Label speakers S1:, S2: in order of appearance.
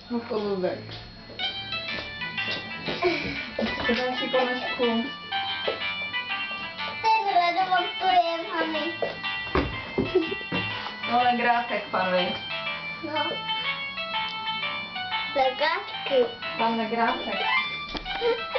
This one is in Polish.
S1: No kolubek. Teraz si konožku.
S2: Ten remontuję mamy.
S1: No ale grafek panej.
S2: No. Zagadki.
S1: Pan grafek.